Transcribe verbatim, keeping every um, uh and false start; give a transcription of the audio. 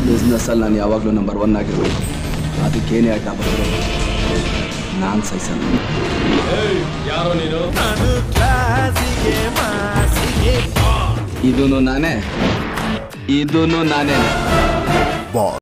Business ಅಲ್ಲಿ ನಾನು ಯಾವಾಗಲೂ ನಂಬರ್ ಒನ್ ಆಗಿರ್ಬೇಕು. ಅದಕ್ಕೇನೇ ಆಟ ಬಂದರು ನಾನು ಸಹಿಸಲ್ಲ. ಇದೂ ನಾನೇ ಇದೂ ನಾನೇ.